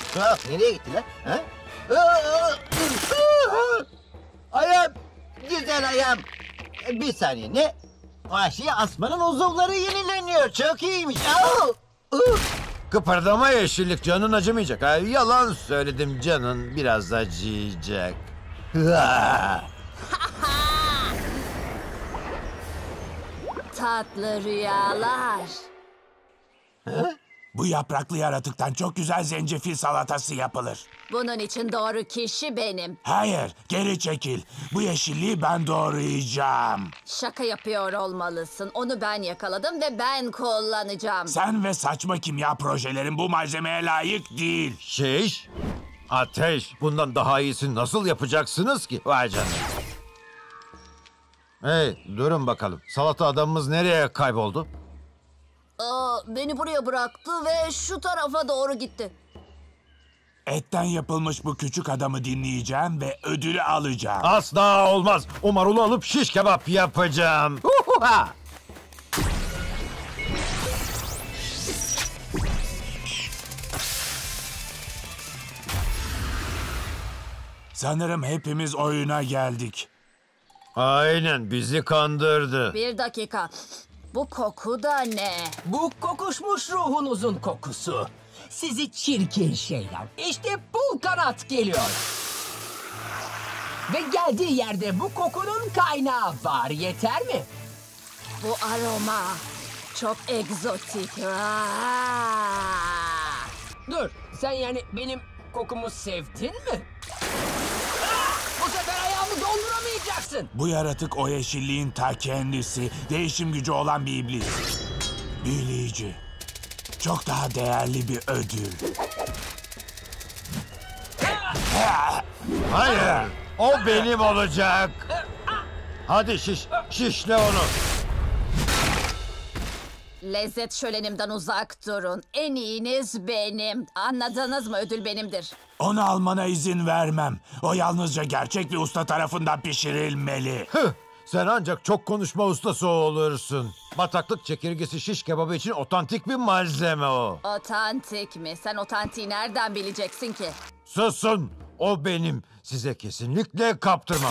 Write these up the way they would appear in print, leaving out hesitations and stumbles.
Nereye gitti lan? Ha? Ayağım, güzel ayağım. Bir saniye, ne? Vahşi asmanın uzuvları yenileniyor. Çok iyiymiş. Kıpırdama yeşillik, canın acımayacak. Ha, yalan söyledim, canın biraz acıyacak. Tatlı rüyalar. Bu yapraklı yaratıktan çok güzel zencefil salatası yapılır. Bunun için doğru kişi benim. Hayır, geri çekil. Bu yeşilliği ben doğrayacağım. Şaka yapıyor olmalısın. Onu ben yakaladım ve ben kullanacağım. Sen ve saçma kimya projelerin bu malzemeye layık değil. Şiş, ateş. Bundan daha iyisini nasıl yapacaksınız ki? Vay canına. Hey, durun bakalım. Salata adamımız nereye kayboldu? Beni buraya bıraktı ve şu tarafa doğru gitti. Etten yapılmış bu küçük adamı dinleyeceğim ve ödülü alacağım. Asla olmaz. O marulu alıp şiş kebap yapacağım. Uhuha! Sanırım hepimiz oyuna geldik. Aynen, bizi kandırdı. Bir dakika. Bu koku da ne? Bu kokuşmuş ruhunuzun kokusu. Sizi çirkin şeyler. İşte pul kanat geliyor. Ve geldiği yerde bu kokunun kaynağı var. Yeter mi? Bu aroma çok egzotik. Dur, sen yani benim kokumu sevdin mi? Bu sefer ayağımı donduramayacaksın. Bu yaratık o yeşilliğin ta kendisi. Değişim gücü olan bir iblis. Büyüleyici. Çok daha değerli bir ödül. Hayır, o benim olacak. Hadi şişle onu. Lezzet şölenimden uzak durun. En iyiniz benim. Anladınız mı? Ödül benimdir. Onu almana izin vermem. O yalnızca gerçek bir usta tarafından pişirilmeli. Hıh, sen ancak çok konuşma ustası olursun. Bataklık çekirgesi şiş kebabı için otantik bir malzeme o. Otantik mi? Sen otantiği nereden bileceksin ki? Susun, o benim. Size kesinlikle kaptırmam.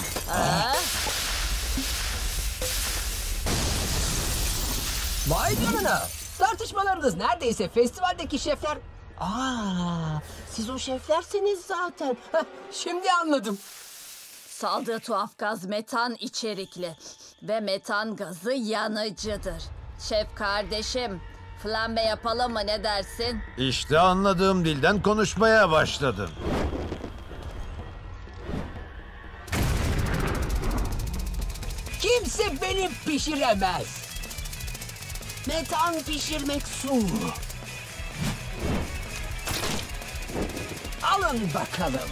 Vay canına. Tartışmalarınız neredeyse festivaldeki şefler... Siz o şeflersiniz zaten. Heh, şimdi anladım. Saldığı tuhaf gaz metan içerikli. Ve metan gazı yanıcıdır. Şef kardeşim, flambe yapalım mı, ne dersin? İşte anladığım dilden konuşmaya başladım. Kimse beni pişiremez. Metan pişirmek su. Alın bakalım.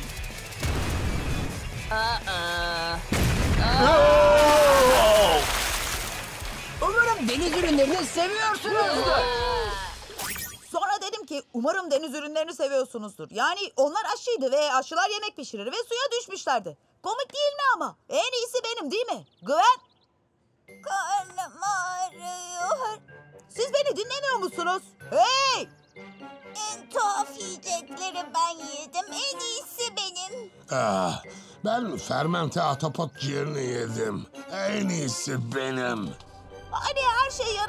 Umarım deniz ürünlerini seviyorsunuzdur. Sonra dedim ki umarım deniz ürünlerini seviyorsunuzdur. Yani onlar aşçıydı ve aşçılar yemek pişirir ve suya düşmüşlerdi. Komik değil mi ama? En iyisi benim değil mi? Güven? Karnım ağrıyor. Siz beni dinlemiyor musunuz? Hey! En tuhaf yiyecekleri ben yedim. En iyisi benim. Ben fermente ahtapot ciğerini yedim. En iyisi benim. Hani her şey